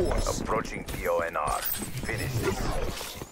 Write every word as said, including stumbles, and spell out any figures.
force. Approaching P O N R. Finish this.